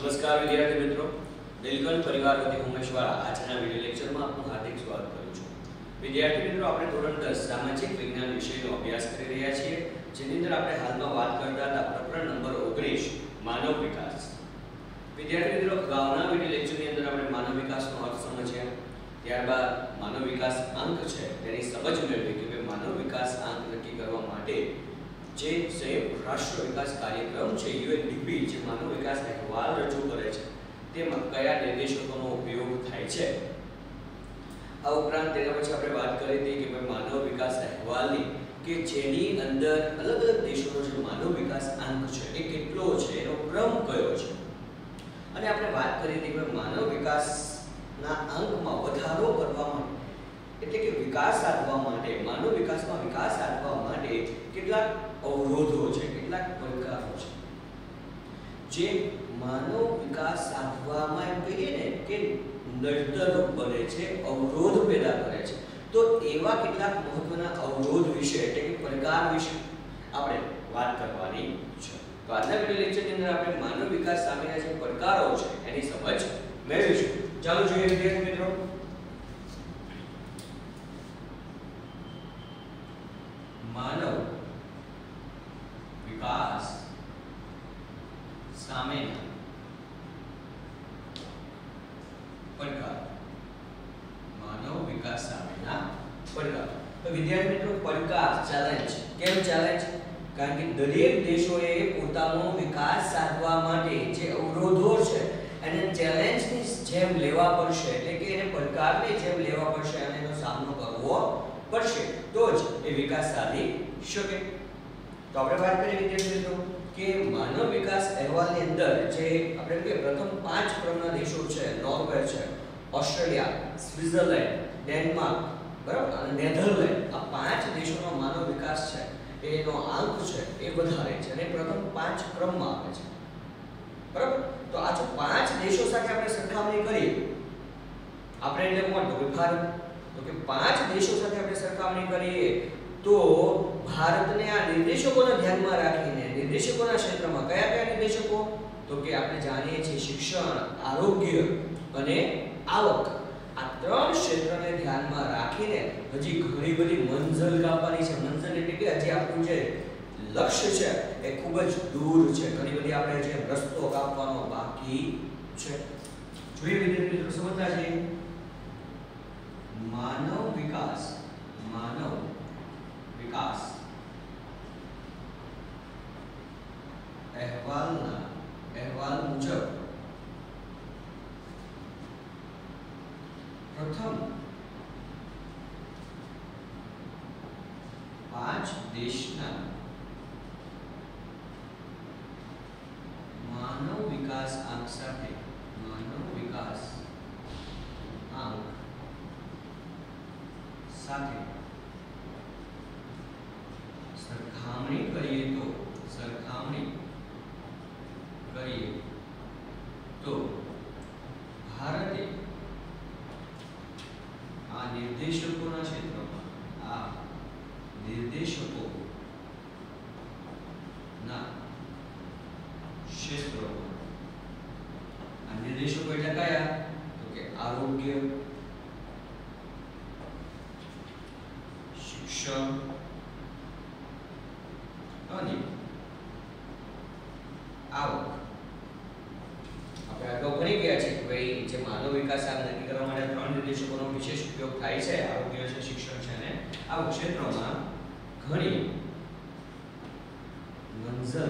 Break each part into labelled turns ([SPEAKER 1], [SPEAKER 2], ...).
[SPEAKER 1] નમસ્કાર વિદ્યાર્થી મિત્રો, નીલકંઠ પરિવાર વતી ઉમેશ વાળા આજના વિડિયો લેક્ચરમાં આપનું હાર્દિક સ્વાગત કરું છું। વિદ્યાર્થી મિત્રો, આપણે ધોરણ 10 સામાજિક વિજ્ઞાન વિષયનો અભ્યાસ કરી રહ્યા છીએ, જેની અંદર આપણે હાલમાં વાત કરતા હતા પ્રકરણ નંબર 19 માનવ વિકાસ। વિદ્યાર્થી મિત્રો, અગાઉના વિડિયો લેક્ચરની અંદર આપણે માનવ વિકાસનો અર્થ સમજ્યા, ત્યારબાદ માનવ વિકાસ આંક છે તેની સમજ મેળવી કે માનવ વિકાસ આંક નક્કી કરવા માટે જે સંયુક્ત રાષ્ટ્ર વિકાસ કાર્યક્રમ છે UNDP જે માનવ વિકાસ અહેવાલ રજૂ કરે છે તેમાં કયા નિર્દેશકોનો ઉપયોગ થાય છે। આ ઉપરાંત તેના પછી આપણે વાત કરી હતી કે માનવ વિકાસ અહેવાલની કે જેની અંદર અલગ અલગ દેશોનો જે માનવ વિકાસ આંક છે એ કેટલો છે, એનો ક્રમ કયો છે, અને આપણે વાત કરી હતી કે માનવ વિકાસના આંકમાં વધારો કરવા માટે એટલે કે વિકાસ સાધવા માટે માનવ વિકાસમાં વિકાસ સાધવા માટે કેટલાક અવરોધો છે, કેટલાક પડકારો છે જે માનવ વિકાસ સાધવામાં એમ કહીએ ને કે નડતરરૂપ બને છે, અવરોધ પેદા કરે છે। તો એવા કેટલાક મહત્વના અવરોધ વિશે એટલે કે પડકાર વિશે આપણે વાત કરવાની છે। તો આજના વિડિયો લેક્ચરની અંદર આપણે માનવ વિકાસ સામેના જે પડકારો છે એની સમજ મેળવીશું। ચાલો જોઈએ વિદ્યાર્થી મિત્રો, માનવ વિકાસ સામેના પડકાર। માનવ વિકાસ સામેના પડકાર। તો વિદ્યાર્થી મિત્રો, પડકાર ચેલેન્જ કેમ ચેલેન્જ? કારણ કે દરેક દેશોએ પોતાનો વિકાસ સાધવા માટે જે અવરોધો છે એને ચેલેન્જની જેમ લેવા પડશે, એટલે કે એને પડકારની જેમ લેવા પડશે અને એનો સામનો કરવો પડશે, તો જ એ વિકાસ સાધી શકે। તો આપણે વાત કરીએ વિદ્યાર્થી મિત્રો કે માનવ વિકાસ અહેવાલની અંદર જે આપણે કે પ્રથમ 5 ક્રમના દેશો છે, નોર્વે છે, ઓસ્ટ્રેલિયા, સ્વિટ્ઝરલેન્ડ, ડેનમાર્ક, બરાબર, અને નેધરલેન્ડ, આ 5 દેશોનો માનવ વિકાસ છે એનો આંક છે એ વધારે છે અને પ્રથમ 5 ક્રમમાં આવે છે, બરાબર। તો આ જો 5 દેશો સાથે આપણે સરખામણી કરીએ, આપણે એટલે કોણ તો ભારત, તો કે 5 દેશો સાથે આપણે સરખામણી કરીએ તો ભારતને આ નિર્દેશકોને ધ્યાનમાં રાખીને નિર્દેશકોના ક્ષેત્રમાં કયા કયા નિર્દેશકો, તો કે આપણે જાણીએ છીએ શિક્ષણ, આરોગ્ય અને આવક, આ 3 ક્ષેત્રને ધ્યાનમાં રાખીને હજી ઘણી બધી મંઝલ કાપવાની છે। મંઝલ એટલે કે હજી આપણું જે લક્ષ્ય છે એ ખૂબ જ દૂર છે, ઘણી બધી આપણે જે રસ્તો કાપવાનો બાકી છે। જોઈએ વિદ્યાર્થી મિત્રો, સમજતા છે માનવ વિકાસ અહેવાલ મુજબ પ્રથમ 5 દેશના માનવ વિકાસ આંક સાથે સરખામણી કરીએ તો ભારતે આ નિર્દેશકોના ક્ષેત્રમાં આ નિર્દેશકો એટલે કયા, તો કે આરોગ્ય, શિક્ષણ અને આવક। આપણે અગાઉ ભણી ગયા છે કે ભાઈ જે માનવ વિકાસ આંક નક્કી કરવા માટે 3 નિર્દેશકોનો વિશેષ ઉપયોગ થાય છે, આરોગ્ય છે, શિક્ષણ છે અને આવક ક્ષેત્રોમાં ઘણી મંઝલ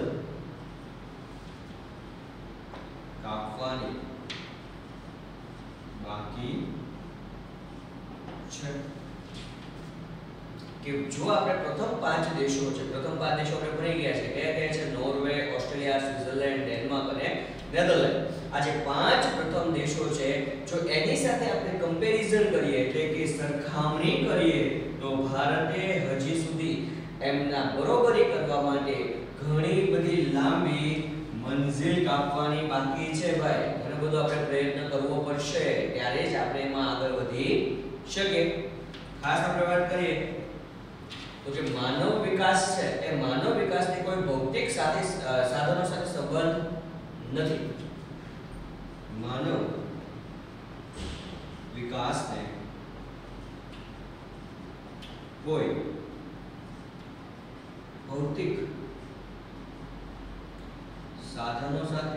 [SPEAKER 1] કાપવાની બાકી છે। કે જો આપણે પ્રથમ 5 દેશો છે, પ્રથમ 5 દેશો આપણે ભણી ગયા છે, કયા કયા છે? નોર્વે, ઓસ્ટ્રેલિયા, સ્વિટ્ઝરલેન્ડ, ડેનમાર્ક અને નેધરલેન્ડ। આ જે 5 પ્રથમ દેશો છે, જો એની સાથે આપણે કમ્પેરિઝન કરીએ એટલે કે સરખામણી કરીએ તો ભારતે હજી સુધી એમના બરોબરી કરવા માટે ઘણી બધી લાંબી મંઝિલ કાપવાની બાકી છે ભાઈ। ઘણો બધો આપણે પ્રયત્ન કરવો પડશે, ત્યારે જ આપણે એમાં આગળ વધી શકીએ। ખાસ આપણે વાત કરીએ તો જે માનવ વિકાસ છે એ માનવ વિકાસની કોઈ ભૌતિક સાધનો સાથે સંબંધ નથી। માનવ વિકાસને કોઈ ભૌતિક સાધનો સાથે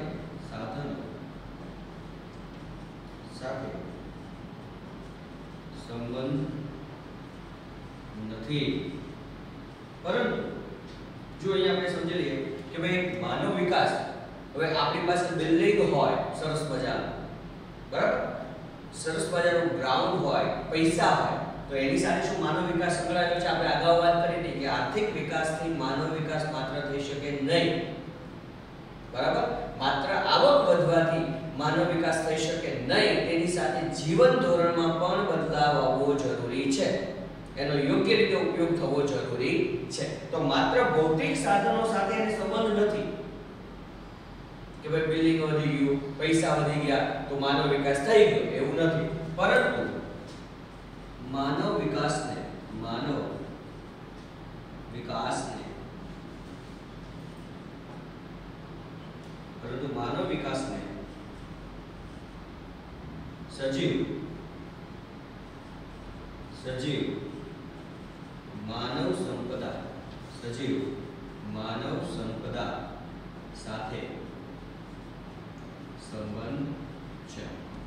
[SPEAKER 1] સંબંધ નથી, પરંતુ જો અહીંયા આપણે સમજી લઈએ કે ભાઈ માનવ વિકાસ, હવે આપણી પાસે બિલ્ડિંગ હોય સરસ મજાનું, બરાબર, સરસ મજાનું ગ્રાઉન્ડ હોય, પૈસા હોય, તો એની સાથે શું માનવ વિકાસ સંકળાયેલો છે? આપણે અગાઉ વાત કરી હતી કે આર્થિક વિકાસથી માનવ વિકાસ માત્ર થઈ શકે નહીં, બરાબર, માત્ર આવક વધવાથી માનવ વિકાસ થઈ શકે નહીં, તેની સાથે જીવન ધોરણમાં પણ બદલાવ આવવો જરૂરી છે, એનો યોગ્ય રીતે ઉપયોગ થવો જરૂરી છે. તો માત્ર ભૌતિક સાધનો સાથે એનો સંબંધ નથી કે ભાઈ બિલ્ડિંગ વધી ગયું, પૈસા વધી ગયા તો માનવ વિકાસ થઈ ગયો, એવું નથી, પરંતુ માનવ વિકાસને સજીવ માનવ સંપદા સાથે સંબંધ છે.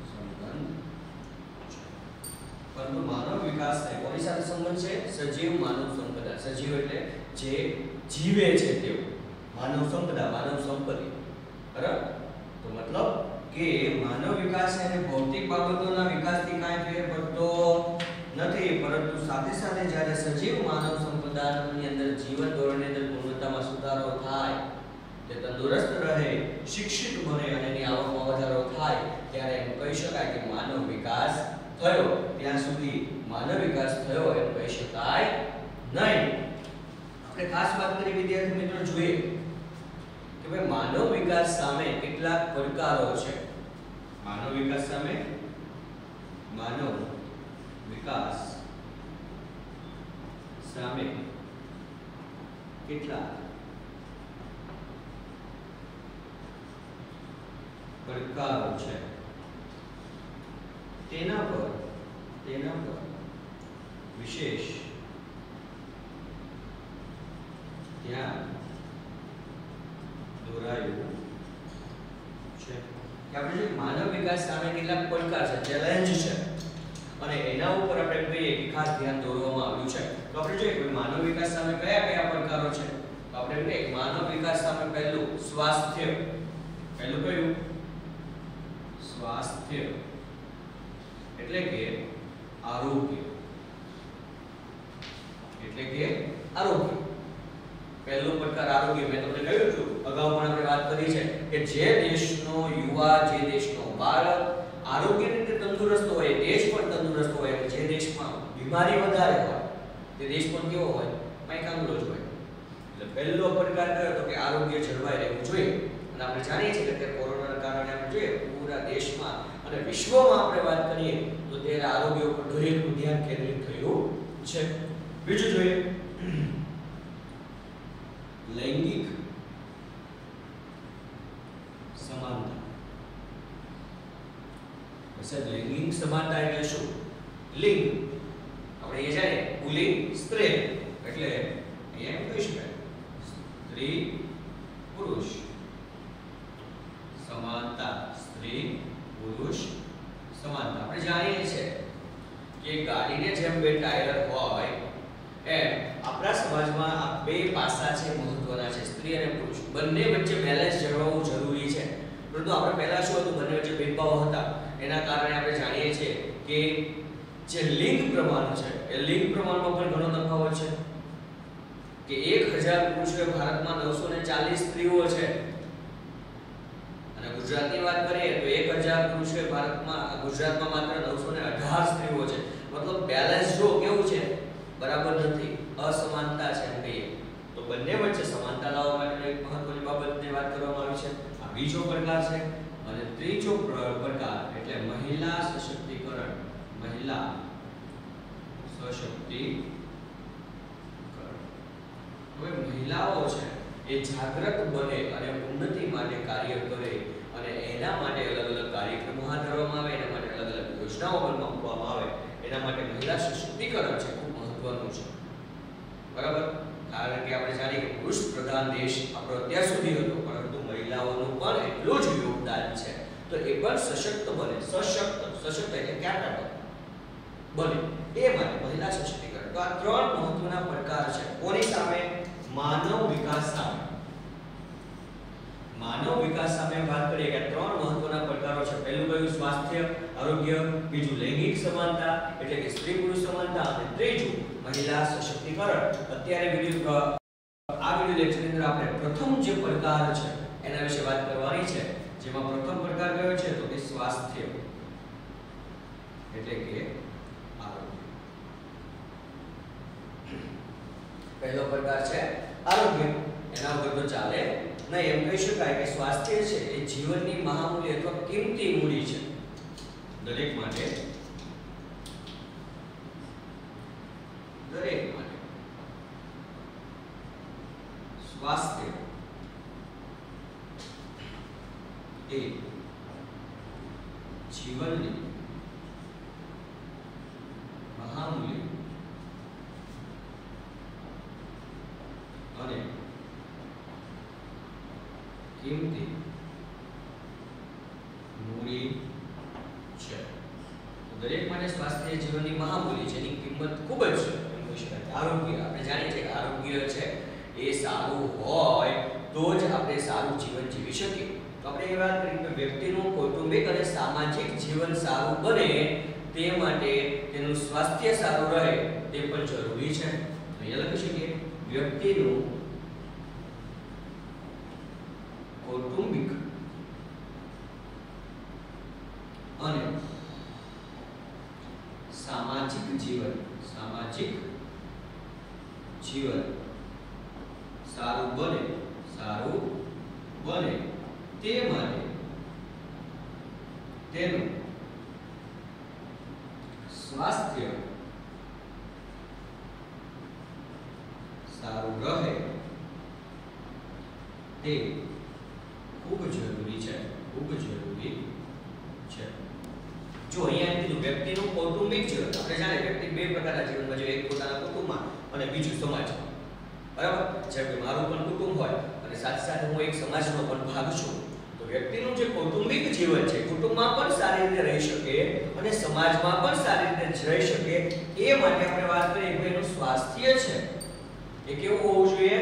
[SPEAKER 1] પરંતુ માનવ વિકાસને કોની સાથે સંબંધ છે? સજીવ માનવ સંપદા. સજીવ એટલે જે જીવે છે તેઓ, માનવ સંપદા, માનવ સંપત્તિ, બરાબર. તો મતલબ કે માનવ વિકાસ અને ભૌતિક બાબતોના વિકાસથી કાંઈ ફેર પડતો નથી, પરંતુ સાથે સાથે જ્યારે સજીવ માનવ સંપદાની અંદર જીવન ધોરણની અંદર ગુણવત્તામાં સુધારો થાય, તે તંદુરસ્ત રહે, શિક્ષિત બને અને એની આવકમાં વધારો થાય, ત્યારે એમ કહી શકાય કે માનવ વિકાસ થયો. ત્યાં સુધી માનવ વિકાસ થયો એમ કહી શકાય નહીં. આપણે ખાસ વાત કરી વિદ્યાર્થી મિત્રો, જોઈએ કે ભાઈ માનવ વિકાસ સામે કેટલાક પડકારો છે. માનવ વિકાસ સામે કેટલાક પડકારો છે, તેના પર વિશેષ ધ્યાન દોરાયું છે. કે આપણે જે માનવ વિકાસ સામે કેટલાક પડકાર છે, ચેલેન્જ છે, અને એના ઉપર આપણે કહીએ કે ખાસ ધ્યાન દોરવામાં આવ્યું છે. તો આપણે જોઈએ કે માનવ વિકાસ સામે કયા કયા પડકારો છે. તો આપણે કહીએ માનવ વિકાસ સામે પહેલું સ્વાસ્થ્ય. પહેલું કયું? સ્વાસ્થ્ય એટલે કે આરોગ્ય. પહેલો પડકાર આરોગ્ય. મેં તમને કહ્યું હતું, અગાઉ પણ આપણે વાત કરી છે કે જે દેશનો યુવા, જે દેશનો બાળક આરોગ્યની રીતે તંદુરસ્ત હોય, દેશ પણ તંદુરસ્ત હોય. અને જે દેશમાં બીમારી વધારે હોય, તે દેશ પણ કેવો હોય? મૈકાંગલો જ હોય. એટલે પહેલો પડકાર કયો તો કે આરોગ્ય જળવાઈ રહેવું જોઈએ. અને આપણે જાણીએ છીએ કે કોરોનાના કારણે આપણે જોઈએ પૂરા દેશમાં અને વિશ્વમાં આપણે વાત કરીએ તો ત્યારે આરોગ્ય ઉપર દરેકનું ધ્યાન કેન્દ્રિત થયું છે. બીજું જોઈએ લૈંગિક સમાનતા. લૈંગિક સમાનતા એટલે શું? લિંગ આપણે એ જાણીએ, પુલ્લિંગ સ્ત્રી, એટલે અહીંયા એમ કહી શકાય સ્ત્રી પુરુષ સમાનતા. સ્ત્રી પુરુષ સમાનતા. આપણે જાણીએ છીએ કે ગાડીને જેમ બે ટાયર હોય એમ આપણા સમાજમાં આ બે પાસા છે, મહત્વના છે, સ્ત્રી અને પુરુષ. બંને વચ્ચે બેલેન્સ જળવાવું જરૂરી છે. પરંતુ આપણે પહેલા શું હતું? બંને વચ્ચે ભેદભાવ હતા. એના કારણે આપણે જાણીએ છીએ કે જે લિંગ પ્રમાણ છે એ લિંગ પ્રમાણમાં પણ ઘણો તફાવત છે. કે 1000 પુરુષો ભારતમાં 940 સ્ત્રીઓ છે. અને ગુજરાતની વાત કરીએ તો 1000 પુરુષો ગુજરાતમાં માત્ર 918 સ્ત્રીઓ છે. મતલબ બેલેન્સ જો કેવું છે? બરાબર નથી, અસમાનતા છે એમ કહીએ. તો બંને વચ્ચે સમાનતા લાવવા માટે એક મહત્વની બાબતની વાત કરવામાં આવી છે. આ બીજો પડકાર છે. અને ત્રીજો પડકાર એટલે મહિલા સશક્તિકરણ. મહિલા સશક્તિકરણ. હવે મહિલાઓ છે એ જાગૃત બને અને ઉન્નતિ માટે કાર્ય કરે અને એના માટે અલગ અલગ કાર્યક્રમો હાથ ધરવામાં આવે, એના માટે અલગ અલગ યોજનાઓ અમલમાં મૂકવામાં આવે. એના માટે મહિલા સશક્તિકરણ છે ખૂબ મહત્વનું છે. બરાબર? કારણ કે આપણે જાણીએ કે પુરુષ પ્રધાન દેશ આપણો અત્યાર સુધી હતો, પરંતુ મહિલાઓનું પણ એટલું જ યોગદાન છે. તો એ પણ સશક્ત બને. સશક્ત એટલે કેપેબલ બને. એ માટે મહિલા સશક્તિકરણ. તો આ ત્રણ મહત્વના પડકાર છે. કોની સામે? માનવ વિકાસ સામે. માનવ વિકાસ સામે વાત કરીએ કે ત્રણ મહત્વના પડકારો છે. પહેલું કયું? સ્વાસ્થ્ય, આરોગ્ય. બીજું લૈંગિક સમાનતા એટલે કે સ્ત્રી પુરુષ સમાનતા. અને ત્રીજું મહિલા સશક્તિકરણ. અત્યારે આ વિડિયો લેક્ચરની અંદર આપણે પ્રથમ જે પડકાર છે એના વિશે વાત કરવાની છે. જેમાં પ્રથમ પડકાર કયો છે? તો કે સ્વાસ્થ્ય એટલે કે આરોગ્ય. પહેલો પડકાર છે આરોગ્ય. એના વગર તો ચાલે નહીં. એમ કહી શકાય કે સ્વાસ્થ્ય છે એ જીવનની મહામૂલ્ય અથવા કિંમતી મૂડી છે દરેક માટે. સ્વાસ્થ્ય એ જીવનની મહામૂલ્ય અને કિંમતી મૂડી છે. દરેક માટે સ્વાસ્થ્ય જીવનની મહામૂલ્ય છે, એની કિંમત ખૂબ જ છે એમ કહી શકાય. આરોગ્ય, આપણે જાણીએ છીએ કે આરોગ્ય છે એ સારું હોય તો જ આપણે સારું જીવન જીવી શકીએ. તો આપણે એ વાત કરી કે વ્યક્તિનું કૌટુંબિક અને સામાજિક જીવન સારું બને તે માટે તેનું સ્વાસ્થ્ય સારું રહે તે પણ જરૂરી છે. અહીંયા લખી શકીએ વ્યક્તિનું કૌટુંબિક અને સામાજિક જીવન સારું બને તે માટે તેનું સ્વાસ્થ્ય સારું રહે તે ખૂબ જરૂરી છે. જો અહીંયા કીધું વ્યક્તિનું કૌટુંબિક જીવન, આપણે જાણે વ્યક્તિ બે પ્રકારના જીવનમાં જોઈએ, એક પોતાના કુટુંબમાં અને બીજું સમાજમાં. બરાબર? જેમ કે મારું પણ કુટુંબ હોય અને સાથે સાથે હું એક સમાજનો પણ ભાગ છું. તો વ્યક્તિનું જે કૌટુંબિક જીવન છે કુટુંબમાં પણ સારી રીતે રહી શકે અને સમાજમાં પણ સારી રીતે રહી શકે એ માટે આપણે વાત કરીએ કે એનું સ્વાસ્થ્ય છે એ કેવું હોવું જોઈએ?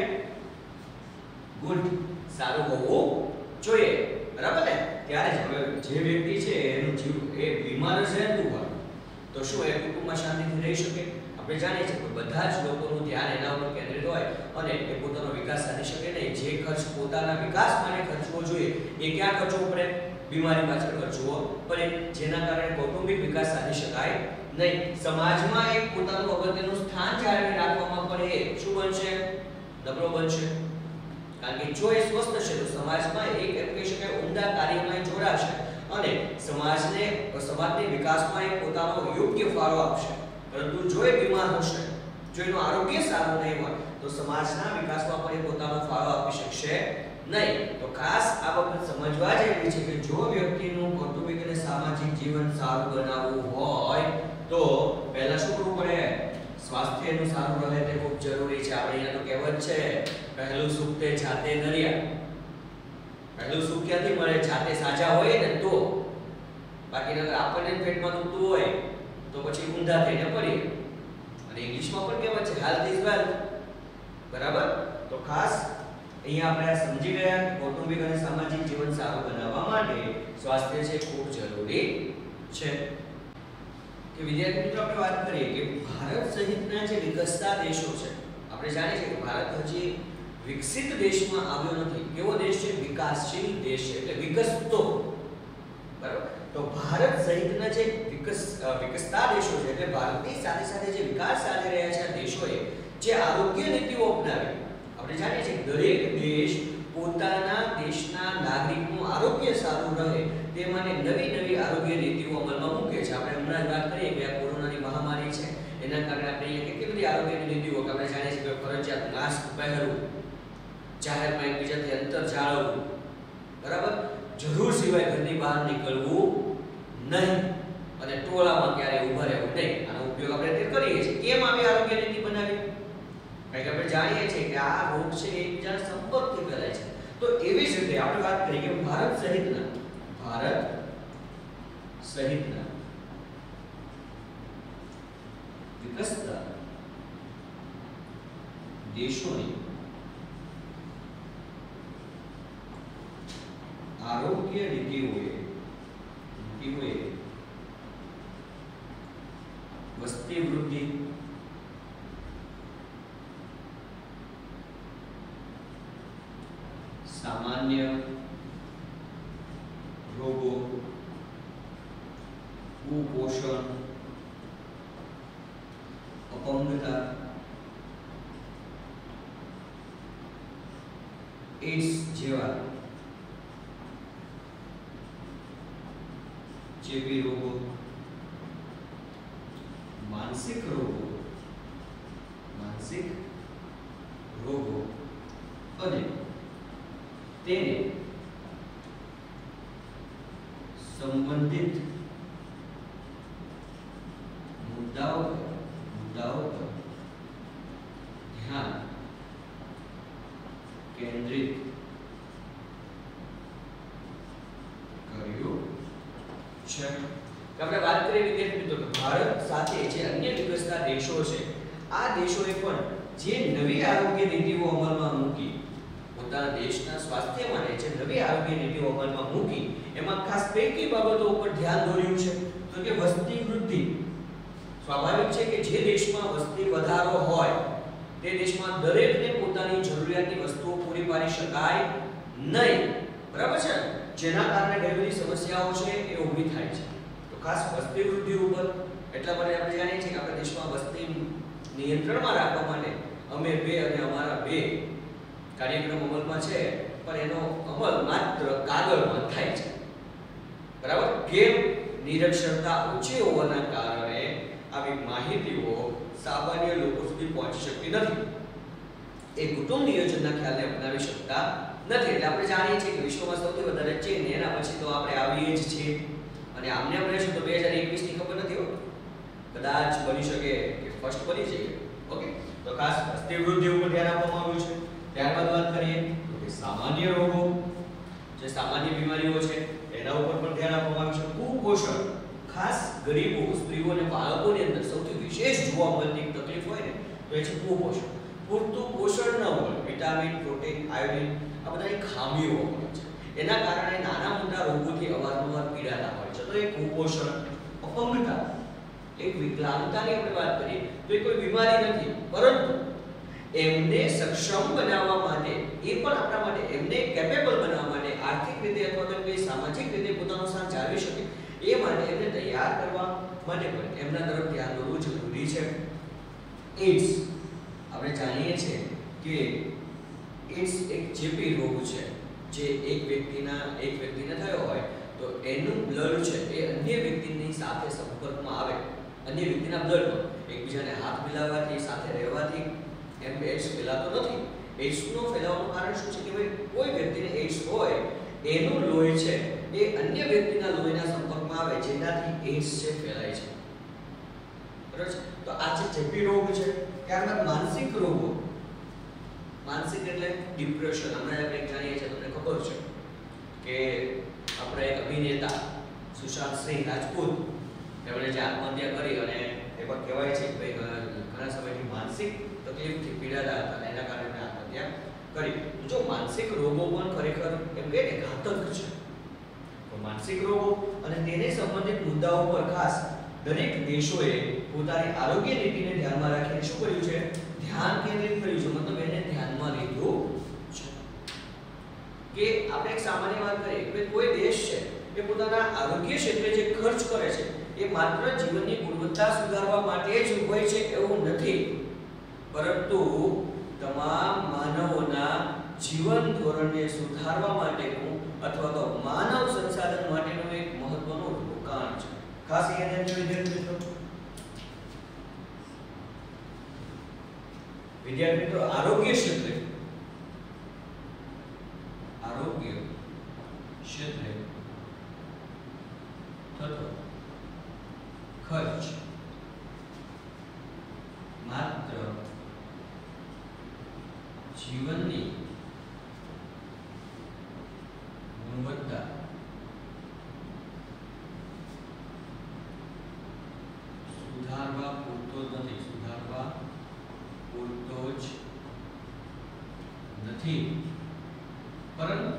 [SPEAKER 1] ગુડ, સારું હોવું જોઈએ. બરાબર ને? ત્યારે જ જે વ્યક્તિ છે એનું જીવ એ બીમાર જ રહેતું હોય તો શું એ કુટુંબમાં શાંતિથી રહી શકે? આપણે જાણીએ છીએ કે બધા જ લોકોનું ધ્યાન એના ઉપર કેન્દ્રિત હોય અને એ પોતાનો વિકાસ સાધી શકે નહીં. જે ખર્ચ પોતાના વિકાસ માટે ખર્ચવો જોઈએ એ ક્યાં ખર્ચવો પડે? બીમારી પાછળ ખર્ચવો પડે, જેના કારણે કૌટુંબિક વિકાસ સાધી શકાય નહીં. સમાજમાં એક પોતાનું અગત્યનું સ્થાન જાળવી રાખવામાં પણ એ શું બનશે? નબળો બનશે. કારણ કે જો એ સ્વસ્થ છે તો સમાજમાં એક એમ કહી શકાય ઉમદા કાર્યમાં જોડાશે અને સમાજની વિકાસમાં એ પોતાનો યોગ્ય ફાળો આપશે. પરંતુ જો એ બીમાર હશે, જો એનું આરોગ્ય સારું નહીં હોય તો સમાજના વિકાસમાં પણ એ પોતાનો ફાળો આપી શકશે નહીં. તો ખાસ આ બાબત સમજવા જેવી છે કે જો વ્યક્તિનું કૌટુંબિક અને સામાજિક જીવન સારું બનાવવું હોય તો પહેલા શું કરવું પડે? સ્વાસ્થ્યનું સારું રહે તે ખૂબ જરૂરી છે. આપણે અહીંયા તો કહેવત છે પહેલું સુખ તે જાતે નર્યા. પહેલું સુખ ક્યાંથી મળે? જાતે સાજા હોય ને તો. બાકી નકર આપણને પેટમાં દુખતું હોય તો પછી ઊંધા થઈને પડીએ. અને ઇંગ્લિશમાં પણ કહેવત છે હેલ્થ ઇઝ વેલ્થ. બરાબર? તો ખાસ અહીંયા આપણે સમજી ગયા કે કૌટુંબિક અને સામાજિક જીવન સારું બનાવવા માટે સ્વાસ્થ્ય છે ખૂબ જરૂરી છે. કે વિદ્યાર્થી મિત્રો આપણે વાત કરીએ કે ભારત સહિતના જે વિકસતા દેશો છે, આપણે જાણીએ છીએ કે ભારત હજી વિકસિત દેશમાં આવ્યો નથી. કેવો દેશ છે? વિકાસશીલ દેશ છે, એટલે વિકસતો. બરાબર? તો ભારત સહિતના જે વિકસતા દેશો છે એટલે ભારતની સાથે સાથે જે વિકાસ સાધી રહ્યા છે આ દેશોએ જે આરોગ્ય નીતિઓ અપનાવી. આપણે જાણીએ છીએ કે દરેક દેશ પોતાના દેશના નાગરિકનું આરોગ્ય સારું રહે તે માટે નવી આરોગ્ય નીતિઓ અમલમાં મૂકે છે. આપણે હમણાં જ વાત કરીએ કે આ કોરોનાની મહામારી છે એના કારણે આપણે અહીંયા કેટલી બધી આરોગ્યની નીતિઓ કે આપણે જાણીએ છીએ કે ફરજિયાત માસ્ક પહેરવું, જાહેરમાં એકબીજાથી અંતર જાળવવું. બરાબર? જરૂર સિવાય ઘરની બહાર નીકળવું નહીં અને ટોળામાં ક્યારેય ઊભા રહેવું નહીં. આનો ઉપયોગ આપણે તે કરીએ છીએ. કેમ આવી આરોગ્ય નીતિ બનાવી? કારણ કે આપણે જાણીએ છીએ કે આ રોગ છે એ એકબીજાના સંપર્કથી ફેલાય છે. તો એવી જ રીતે આપણે વાત કરીએ કે ભારત સહિતના વિકસતા દેશોની આરોગ્ય નીતિઓએ વસ્તી વૃદ્ધિ, સામાન્ય રોગો, કુપોષણ, અપંગતા, એડ્સ જેવા ચેપી રોગો, માનસિક રોગો અને તેને સંબંધિત મુદ્દાઓ પર ધ્યાન કેન્દ્રિત કર્યું છે. આપણે વાત કરીએ વિદ્યાર્થી મિત્રો ભારત સાથે જે અન્ય વિકસતા દેશો છે આ દેશોએ પણ જે નવી આરોગ્ય નીતિઓ અમલમાં મૂકી, પોતાના દેશના સ્વાસ્થ્ય માટે જે નવી આરોગ્ય નીતિઓ અમલમાં મૂકી એમાં ખાસ કઈ બાબતો ઉપર ધ્યાન દોર્યું છે? તો કે વસ્તી વૃદ્ધિ. સ્વાભાવિક છે કે જે દેશમાં વસ્તી વધારો હોય તે દેશમાં દરેકને પોતાની જરૂરિયાતની વસ્તુઓ પૂરી પાડી શકાય નહીં, બરાબર છે? જેના કારણે ઘણી બધી સમસ્યાઓ છે એ ઊભી થાય છે. તો ખાસ વસ્તી વૃદ્ધિ ઉપર એટલા માટે આપણે જાણીએ છીએ કે આપણા દેશમાં વસ્તી નિયંત્રણમાં રાખવા માટે અમે બે અને અમારા બે કાર્યક્રમ અમલમાં છે, પણ એનો અમલ માત્ર કાગળમાં થાય છે, બરાબર? કેમ? નિરક્ષરતા ઓછી હોવાના કારણે આવી માહિતીઓ સામાન્ય લોકો સુધી પહોંચી શકતી નથી. એ કુટુંબ નિયોજનના ખ્યાલને અપનાવી શકતા નથી. એટલે આપણે જાણીએ છીએ કે વિશ્વમાં સૌથી વધારે ચીન, એના પછી તો આપણે આવીએ જ છીએ. અને આમને આપણે શું તો 2021 ની ખબર નથી હો, કદાચ બની શકે કે ફર્સ્ટ બની જાય. ઓકે, તો ખાસ વસ્તી વૃદ્ધિ ઉપર ધ્યાન આપવામાં આવ્યું છે. ત્યારબાદ વાત કરીએ તો કે સામાન્ય રોગો, જે સામાન્ય બીમારીઓ છે એના ઉપર પણ ધ્યાન આપવામાં આવ્યું છે. કુપોષણ, ખાસ ગરીબો, સ્ત્રીઓ અને બાળકોની અંદર સૌથી વિશેષ જોવા મળતી તકલીફ હોય ને તો એ છે કુપોષણ. પૂરતું પોષણ ન હોય, વિટામિન, પ્રોટીન, આયોડિન આ બધાની ખામીઓ હોય છે. એના કારણે નાના મોટા રોગોથી અવારનવાર પીડાતા હોય છે. તો એ કુપોષણ. અપંગતા, એક વિકલાંગતાની આપણે વાત કરીએ તો એ કોઈ બીમારી નથી, પરંતુ એમને સક્ષમ બનાવવા માટે, એ પણ આપણા માટે એમને કેપેબલ બનાવવા માટે, આર્થિક રીતે અથવા તો કોઈ સામાજિક રીતે પોતાનો સ્થાન જાળવી શકે એ માટે એમને તૈયાર કરવા માટે પણ એમના તરફ ધ્યાન દોરવું જરૂરી છે. એડ્સ, આપણે જાણીએ છીએ કે એડ્સ એક ચેપી રોગ છે જે એક વ્યક્તિને થયો હોય તો એનું બ્લડ છે એ અન્ય વ્યક્તિની સાથે સંપર્કમાં આવે, અન્ય વ્યક્તિના બ્લડમાં એકબીજાને હાથ મિલાવવાથી, સાથે રહેવાથી એમ એડ્સ ફેલાતો નથી. એડ્સનો ફેલાવાનું કારણ શું છે કે ભાઈ કોઈ વ્યક્તિને એડ્સ હોય એનું લોહી છે એ અન્ય વ્યક્તિના લોહીના સંપર્કમાં આવે, જેનાથી એડ્સ છે ફેલાય છે, બરાબર છે? તો આ જે ચેપી રોગ છે. ત્યારબાદ માનસિક રોગો. માનસિક એટલે ડિપ્રેશન. હમણાં આપણે જાણીએ છીએ, તમને ખબર છે કે આપણે એક અભિનેતા સુશાંત સિંહ રાજપૂત એમણે જે આત્મહત્યા કરી અને એ પણ કહેવાય છે કે ભાઈ ઘણા સમયથી માનસિક તકલીફથી પીડાતા હતા અને એના કારણે આત્મહત્યા કરી. જો માનસિક રોગો પણ ખરેખર એમ કહે ને ઘાતક છે, તો માનસિક રોગો અને તેને સંબંધિત મુદ્દાઓ પર ખાસ દરેક દેશોએ પોતાની આરોગ્ય નીતિને ધ્યાનમાં રાખીને શું કર્યું છે? ધ્યાન કેન્દ્રિત કર્યું છે. મતલબ એને ધ્યાનમાં લીધું છે. કે આપણે એક સામાન્ય વાત કરીએ કે કોઈ દેશ છે એ પોતાના આરોગ્ય ક્ષેત્રે જે ખર્ચ કરે છે એ માત્ર જીવનની ગુણવત્તા સુધારવા માટે જ હોય છે એવું નથી, પરંતુ તમામ માનવોના જીવન ધોરણને સુધારવા માટેનું અથવા તો માનવ સંસાધન માટેનું એક મહત્વનું રોકાણ છે. ખાસ યાદ રાખજો વિદ્યાર્થી મિત્રો, આરોગ્ય ક્ષેત્રે જીવનની ગુણવત્તા સુધારવા પૂરતો જ નથી, સુધારવા પૂરતો જ નથી, પરંતુ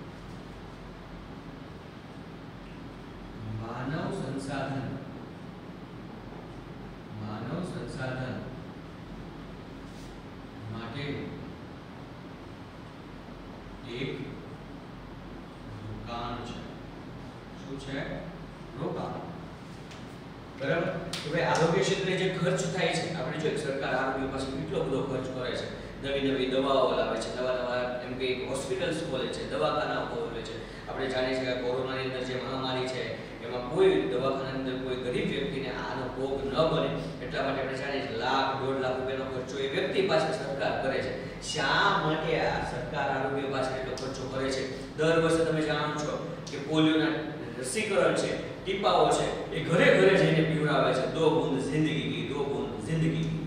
[SPEAKER 1] માનવ સંસાધન માટે એક રોકાણ છે. શું છે? રોકાણ. બરાબર. તો ભાઈ આરોગ્ય ક્ષેત્રે જે ખર્ચ થાય છે, આપણે જોઈએ સરકાર આરોગ્ય પાસે કેટલો બધો ખર્ચ કરે છે, નવી દવાઓ લાવે છે, નવા એમ કે હોસ્પિટલ્સ ખોલે છે, દવાખાના ખોલે છે. આપણે જાણીએ છીએ કે કોરોનાની અંદર જે મહામારી છે એમાં કોઈ દવાખાનાની અંદર કોઈ ગરીબ વ્યક્તિને આનો ભોગ ન બને એટલા માટે આપણે જાણીએ છીએ લાખ 1.5 લાખ રૂપિયાનો ખર્ચો એ વ્યક્તિ પાસે સરકાર કરે છે. શા માટે આ સરકાર આરોગ્ય પાસે એટલો ખર્ચો કરે છે? દર વર્ષે તમે જાણો છો કે પોલિયોના રસીકરણ છે, ટીપાઓ છે, એ ઘરે ઘરે જઈને પીવડાવે છે. 2 બૂંદ જિંદગી કી, 2 બૂંદ જિંદગી કી.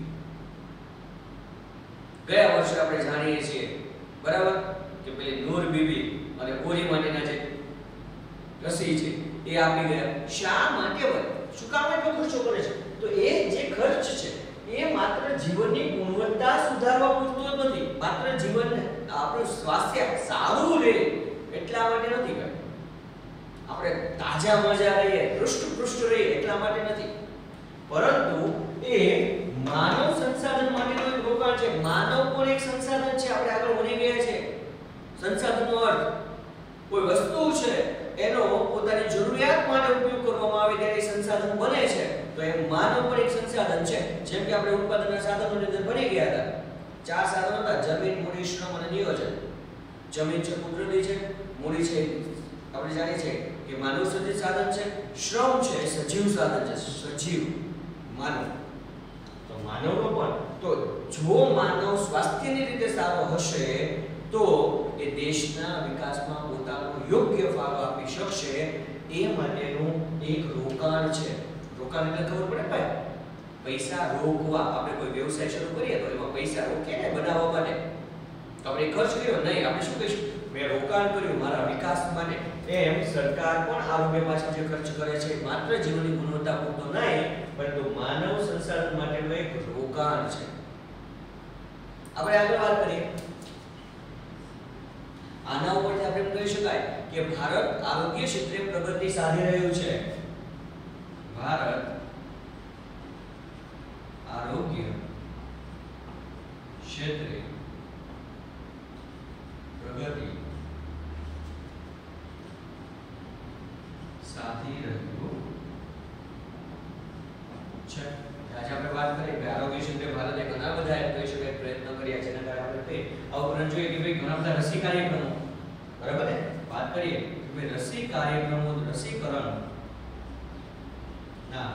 [SPEAKER 1] ગયા વર્ષે આપણે જાણીએ છીએ બરાબર કે પેલી નૂર બીબી અને ઓરી માટેના જે રસી છે એ આપી ગયા. શા માટે હોય? શું કામ એટલો ખર્ચો કરે છે? તો એ જે ખર્ચ છે એ માત્ર જીવનની ગુણવત્તા સુધારવા પૂરતો જ નથી, માત્ર જીવનને આપણું સ્વાસ્થ્ય સારું રહે એટલા માટે નથી કરતા, આપણે તાજા મજા રહીએ, હૃષ્ટ રહીએ એટલા માટે નથી, પરંતુ એ માનવ સંસાધન માટેનું એક રોકાણ છે. માનવ પણ એક સંસાધન છે. આપણે આગળ ભણી ગયા છે સંસાધનનો અર્થ કોઈ વસ્તુ છે એનો પોતાની જરૂરિયાત માટે ઉપયોગ કરવામાં આવે ત્યારે સંસાધન બને છે. તો એ માનવ પણ એક સંસાધન છે. જેમ કે આપણે ઉત્પાદનના સાધનોની અંદર ભણી ગયા હતા 4 સાધનો હતા: જમીન, મૂડી, શ્રમ અને નિયોજન. જમીન છે કુદરતી છે, મૂડી છે આપણે જાણીએ છીએ કે માનવ સર્જિત સાધન છે, શ્રમ છે સજીવ સાધન છે, સજીવ માનવ. તો માનવનો પણ તો જો માનવ સ્વાસ્થ્યની રીતે સારો હશે તો એ દેશના વિકાસમાં પોતાનો યોગ્ય ફાળો આપી શકશે. એ માટેનું એક રોકાણ છે. રોકાણ એટલે ખબર પડે ભાઈ, પૈસા રોકવા. આપણે કોઈ વ્યવસાય શરૂ કરીએ તો એમાં પૈસા રોકીએ ને બનાવવા માટે, તો આપણે ખર્ચ કર્યો નહીં, આપણે શું કહીશું? મેં રોકાણ કર્યું મારા વિકાસ માટે. એમ સરકાર પણ આરોગ્ય પાછળ જે ખર્ચ કરે છે માત્ર જીવનની ગુણવત્તા પૂરતો નહીં, પરંતુ માનવ સંસાધન માટેનું એક રોકાણ છે. આપણે આગળ વાત કરીએ. આના ઉપરથી આપણે કહી શકાય કે ભારત આરોગ્ય ક્ષેત્રે પ્રગતિ સાધી રહ્યું છે. ભારત આરોગ્ય ક્ષેત્રે પ્રગતિ સાધી રહ્યું છે. આજે આપણે વાત કરીએ કે આરોગ્ય ક્ષેત્રે ભારતે ઘણા બધા એમ કહી શકાય પ્રયત્નો કર્યા છે. એના કારણે આપણે આ ઉપરાંત જોઈએ કે ભાઈ ઘણા બધા રસી કાર્યક્રમો, બરાબર ને, વાત કરીએ કે ભાઈ રસી કાર્યક્રમો, રસીકરણ ના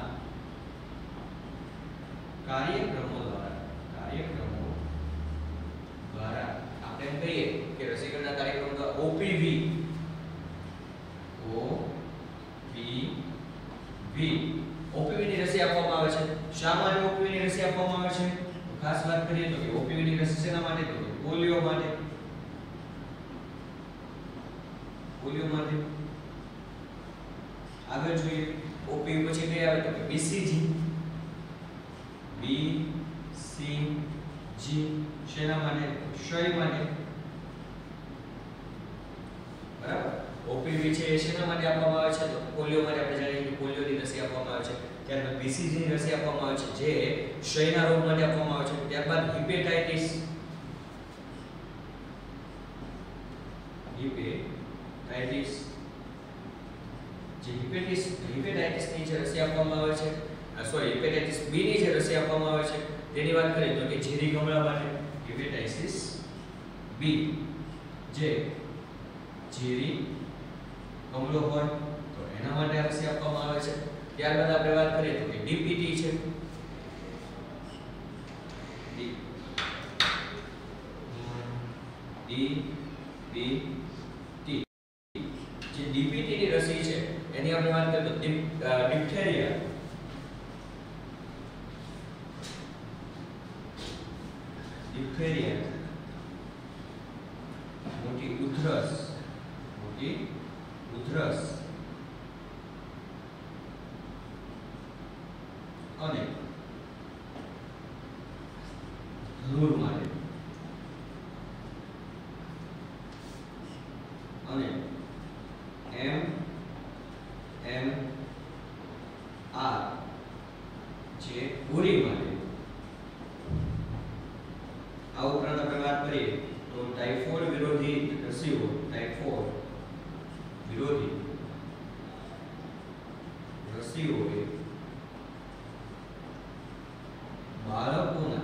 [SPEAKER 1] કાર્યક્રમો દ્વારા આપણે એમ કહીએ કે રસીકરણના કાર્યક્રમો દ્વારા ઓપીવી ની રસી આપવામાં આવે છે. શા માટે ઓપીવી ની રસી આપવામાં આવે છે? ખાસ વાત કરીએ તો કે ઓપીવી ની રસી શેના માટે? તો પોલિયો માટે. પોલિયો માટે. આગળ જોઈએ ઓપીવી પછી કઈ આવે તો કે બીસીજી. બીસીજી શેના માટે? ક્ષય માટે. બરાબર. ઓપીવી છે એ શેના માટે આપવામાં આવે છે? તો પોલિયો માટે. આપણે જાણીએ કે પોલિયોની રસી આપવામાં આવે છે. ત્યારબાદ બીસીજી ની રસી આપવામાં આવે છે જે ક્ષયના રોગ માટે આપવામાં આવે છે. ત્યારબાદ હિપેટાઇટિસ જે હિપેટાઇટિસ ની જે રસી આપવામાં આવે છે, હિપેટાઇટિસ બી ની જે રસી આપવામાં આવે છે તેની વાત કરીએ તો કે ઝેરી કમળા માટે હિપેટાઇટિસ બી, જે ઝેરી કમળો હોય તો એના માટે રસી આપવામાં આવે છે. ત્યારબાદ આપણે વાત કરીએ તો કે ડીપીટી છે. ડીપીટી જે ડીપીટી ની રસી છે એની આપણે વાત કરીએ તો ડિપ્થેરિયા, મોટી ઉધરસ અને ધનુર માટે અને MMR જે ઓરી માટે. આ ઉપરાંત આપણે વાત કરીએ તો ટાઇફોઇડ વિરોધી રસીઓ એ બાળકોના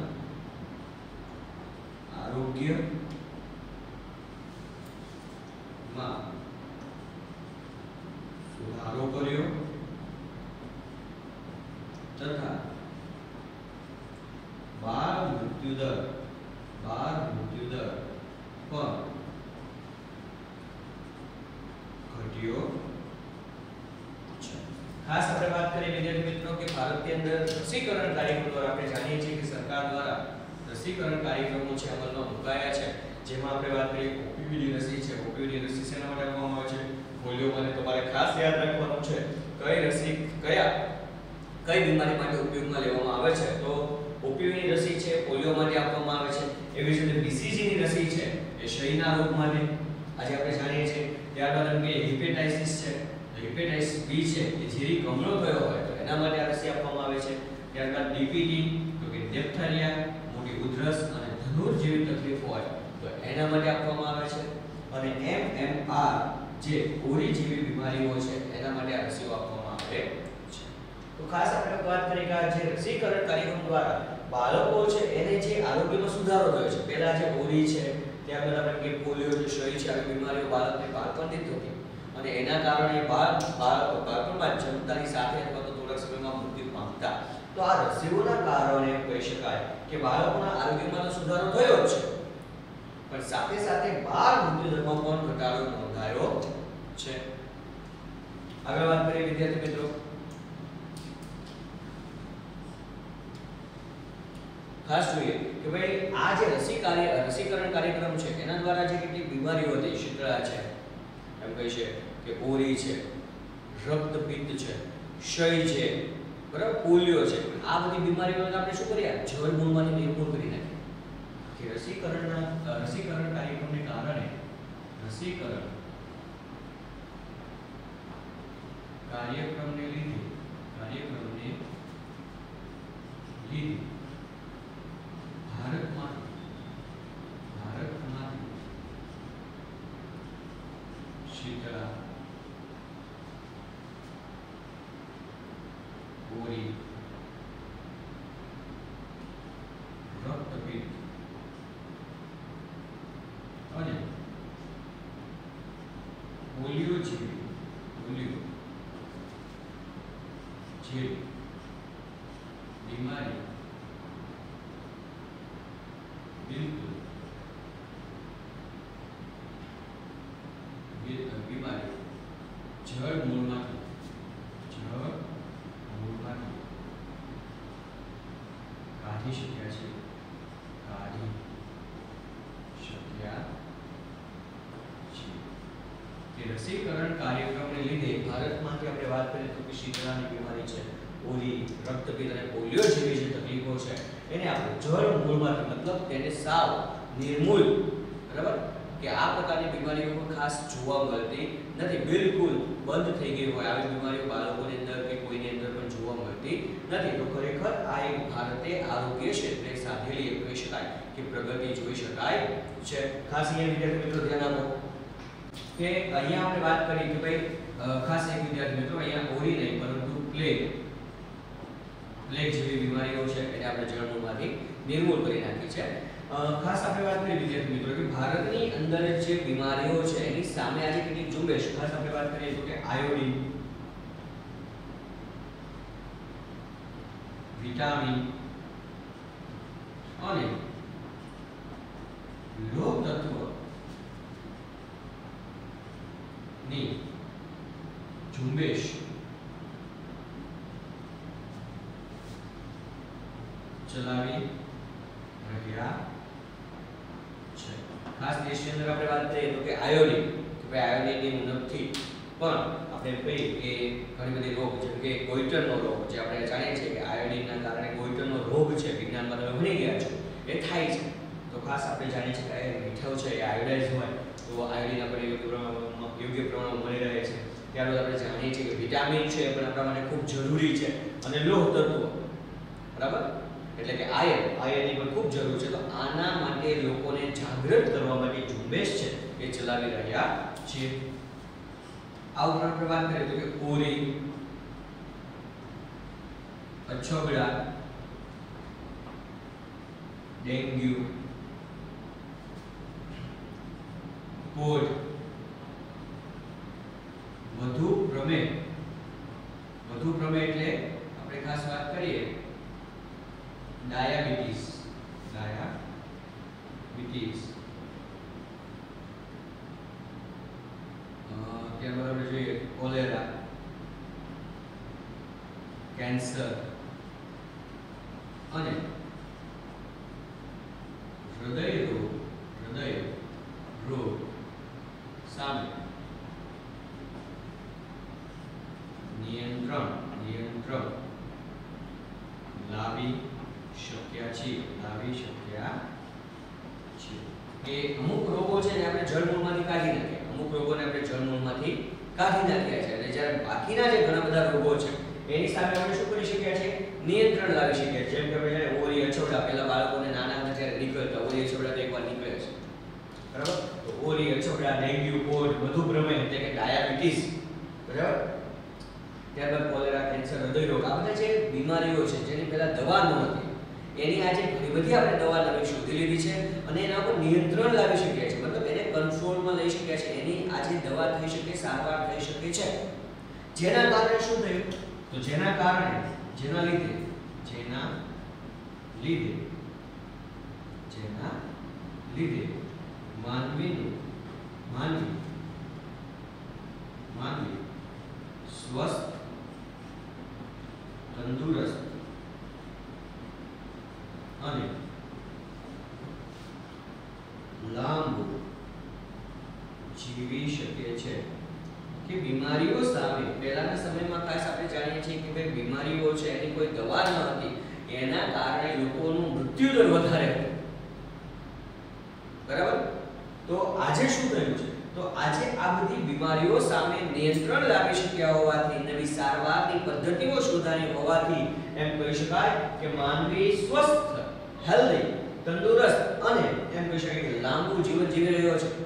[SPEAKER 1] આરોગ્યમાં સુધારો કર્યો તથા બાળ મૃત્યુદર પણ ઘટ્યો છે. ખાસ આપણે વાત કરીએ વિદ્યાર્થી મિત્રો કે ભારતની અંદર રસીકરણ કાર્યક્રમ દ્વારા આપણે જાણીએ છીએ કે સરકાર દ્વારા રસીકરણ કાર્યક્રમો છે અમલમાં મુકાયા છે. જેમાં આપણે વાત કરીએ ઓપીવી રસી છે. ઓપીવી રસી શેના માટે આપવામાં આવે છે? પોલિયો માટે. તમારે ખાસ યાદ રાખવાનું છે કઈ રસી કઈ બીમારી માટે ઉપયોગમાં લેવામાં આવે છે. તો ઓપીવી ની રસી છે પોલિયો માટે આપવામાં આવે છે. એવી જ રીતે બીસીજી ની રસી છે એ ક્ષયના રોગ માટે આજે આપણે જાણીએ છીએ. ત્યારબાદ એમ કે હેપેટાઇટિસ છે, હેપેટાઇટિસ બી છે એ ઝેરી કમળો થયો હોય તો એના માટે આ રસી આપવામાં આવે છે. ત્યારબાદ ડીપીટી તો કે ડિપ્થેરિયા, મોટી ઉધરસ અને ધનુર જેવી તકલીફો હોય તો એના માટે આપવામાં આવે છે. અને MMR જે ઓરી જેવી બીમારીઓ છે એના માટે આ રસીઓ આપવામાં આવે છે. તો ખાસ આપણે વાત કરીએ કે જે રસીકરણ કાર્યક્રમ દ્વારા બાળકો છે એને જે આરોગ્યમાં સુધારો થયો છે. પહેલા જે ઓરી છે, ત્યારબાદ આપણે કે પોલિયો છે, ક્ષય છે, આવી બીમારીઓ બાળકને બાળપણથી થતી અને એના કારણે બાળપણમાં જન્મતાની સાથે અથવા તો થોડાક સમયમાં મૃત્યુ પામતા. તો આ રસીઓના કારણે કહી શકાય કે બાળકોના આરોગ્યમાં તો સુધારો થયો જ છે પણ સાથે સાથે બાળ મૃત્યુદરમાં પણ ઘટાડો નોંધાયો છે. આગળ વાત કરીએ વિદ્યાર્થી મિત્રો, ખાસ જોઈએ કે ભાઈ આ જે રસીકરણ કાર્યક્રમ છે એના દ્વારા જે કેટલીક બીમારીઓ હતી, શીતળા છે, એમ કહી છે કે ઓરી છે, રક્તપિત્ત છે, ક્ષય છે, બરાબર, પોલિયો છે, આ બધી બીમારીઓને આપણે શું કરીએ? જળમૂળમાંથી નિર્મૂળ કરી નાખીએ. કે રસીકરણ કાર્યક્રમને કારણે કાર્યક્રમને લીધે ભારતમાં શીતળા, ઓરી, રક્તપિત્ત અને પોલિયો જેવી બીમારી બિલકુલ જળમૂળમાંથી કાઢી શક્યા છે. કે રસીકરણ કાર્યક્રમને લીધે ભારતમાંથી આપણે વાત કરીએ તો કે શીતળાની બીમારી છે, ઓરી, રક્તપિત્ત અને પોલિયો જેવી જે તકલીફો છે એને આપણે જળમૂળમાંથી મતલબ તેને સાવ નિર્મૂળ, બરાબર, કે આ પ્રકારની બીમારીઓ ખાસ જોવા મળતી નથી, બિલકુલ બંધ થઈ ગઈ હોય આવી બીમારીઓ બાળકોની અંદર કે કોઈની અંદર પણ જોવા મળતી નથી. તો ખરેખર આ એક ભારતે આરોગ્ય ક્ષેત્રે સાધેલી એક કહી શકાય કે પ્રગતિ જોઈ શકાય છે. ખાસ અહીંયા વિદ્યાર્થી મિત્રો ધ્યાન આપો કે અહીંયા આપણે વાત કરી કે ભાઈ ખાસ એક વિદ્યાર્થી મિત્રો અહીંયા ઓરી નહીં પરંતુ પ્લેગ જેવી બીમારીઓ છે એને આપણે જળમૂળમાંથી નિર્મૂળ કરી નાખી છે. ખાસ આપણે વાત કરી વિદ્યાર્થી મિત્રો કે ભારતની અંદર જે બીમારીઓ છે એની સામે આજે કેટલીક ઝુંબેશ, ખાસ આપણે વાત કરીએ તો કે આયોડિન, વિટામિન અને લોહ તત્વ ની ઝુંબેશ ચલાવી રહ્યા છે. ખાસ ટેસ્ટની અંદર આપણે વાત કરીએ તો કે આયોડિન, કે ભાઈ આયોડિનની ઉણપથી પણ આપણે કહીએ કે ઘણી બધી રોગ જેમ કે ગોઈટરનો રોગ, જે આપણે જાણીએ છીએ કે આયોડિનના કારણે ગોઈટરનો રોગ છે, વિજ્ઞાનમાં તમે ભણી ગયા છો, એ થાય છે. તો ખાસ આપણે જાણીએ છીએ કે મીઠું છે એ આયોડાઇઝ હોય તો આયોડિન આપણે યોગ્ય પ્રમાણમાં મળી રહે છે. ત્યારબાદ આપણે જાણીએ છીએ કે વિટામિન છે એ પણ આપણા માટે ખૂબ જરૂરી છે, અને લોહ તત્વ, બરાબર, એટલે કે આયર્નની પણ ખૂબ જરૂર છે. તો આના માટે લોકોને જાગૃત કરવા માટે ઝુંબેશ છે એ ચલાવી રહ્યા છીએ. આ ઉપરાંત આપણે વાત કરીએ તો કે ઓરી, અછબડા, ડેન્ગ્યુ, કોઢ, વધુ પ્રમેય એટલે આપણે ખાસ વાત કરીએ ડાયાબિટીસ, ત્યારબાદ આપણે જોઈએ કોલેરા, કેન્સર અને હૃદય રોગ સામે નિયંત્રણ લાવી શક્યા છીએ. કે અમુક રોગો છે ને આપણે જળમૂળમાંથી કાઢી નાખ્યા, અમુક રોગોને આપણે જળમૂળમાંથી કાઢી નાખ્યા છે, અને જ્યારે બાકીના જે ઘણા બધા રોગો છે એની સામે આપણે શું કરી શક્યા છે? નિયંત્રણ લાવી શક્યા છે. જેમ કે આપણે ઓરી અછબડા, પહેલા બાળકોને નાના હતા ત્યારે નીકળતા, ઓરી અછબડા તો એકવાર નીકળે છે, બરાબર. તો ઓરી અછબડા, ડેન્ગ્યુ, કોઢ, મધુપ્રમેહ એટલે કે ડાયાબિટીસ, બરાબર. ત્યારબાદ કોલેરા, કેન્સર, હૃદય રોગ, આ બધા જે બીમારીઓ છે જેની પહેલા દવા નહોતી, એની આજે ઘણી બધી આપણે દવા નવી શોધી લીધી છે અને એના ઉપર નિયંત્રણ લાવી શકીએ છીએ, મતલબ એને કંટ્રોલમાં લઈ શકીએ છીએ. એની આજે દવા થઈ શકે, સારવાર થઈ શકે છે. જેના કારણે શું થયું? તો જેના લીધે માનવી સ્વસ્થ, તંદુરસ્ત અને લાંબુ જીવી શકે છે. કે બીમારીઓ સામે પહેલાના સમયમાં ખાસ આપણે જાણીએ છીએ કે ભાઈ બીમારીઓ છે એની કોઈ દવા ન હતી, એના કારણે લોકોનું મૃત્યુદર વધારે હતો, બરાબર. તો આજે શું થયું છે? તો આજે આ બધી બીમારીઓ સામે નિયંત્રણ લાવી શક્યા હોવાથી, નવી સારવારની પદ્ધતિઓ શોધાઈ હોવાથી એમ કહી શકાય કે માનવી સ્વસ્થ, હેલ્ધી, તંદુરસ્ત અને એમ કહી શકાય કે લાંબુ જીવન જીવી રહ્યો છે.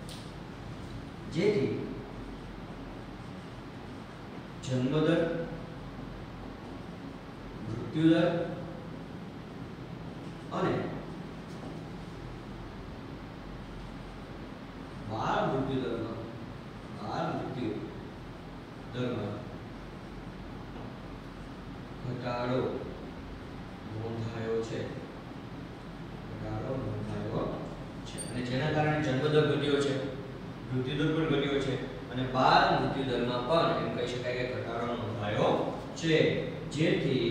[SPEAKER 1] જેથી જન્મદર, મૃત્યુદર અને બાળ મૃત્યુ દરમાં ઘટાડો નોંધાયો છે. અને જેના કારણે જન્મદર ઘટ્યો છે, મૃત્યુદર પણ ઘટ્યો છે, અને બાળ મૃત્યુ દરમાં પણ એમ કહી શકાય કે ઘટાડો નોંધાયો છે. જેથી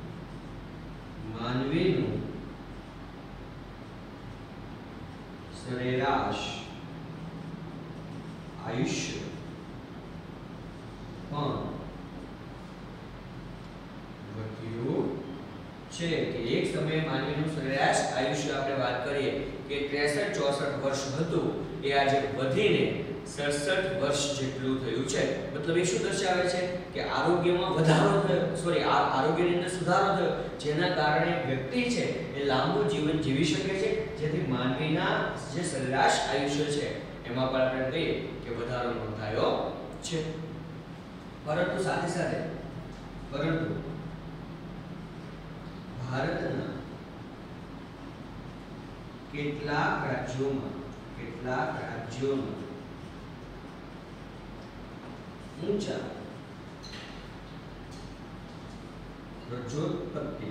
[SPEAKER 1] માનવીનું સરેરાશ આયુષ્ય પણ વધ્યું છે. કે એક સમયે માનવીનું સરેરાશ આયુષ્ય આપણે વાત કરીએ કે 63-64 વર્ષ હતું, એ આજે વધીને 67 વર્ષ જેટલું થયું છે. મતલબ એ શું દર્શાવે છે કે આરોગ્યમાં વધારો થયો, આરોગ્યની અંદર સુધારો થયો, જેના કારણે વ્યક્તિ છે એ લાંબુ જીવન જીવી શકે છે. જેથી માનવીના જે સરેરાશ આયુષ્ય છે એમાં પણ આપણે કહીએ કે વધારો નોંધાયો છે. પરંતુ સાથે ભારતના કેટલાક રાજ્યોમાં ઊંચા પ્રજોત્પત્તિ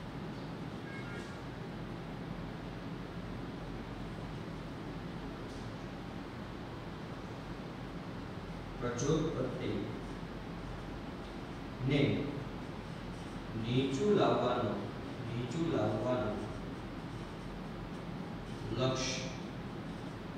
[SPEAKER 1] ને નીચું લાવવાનું લક્ષ્ય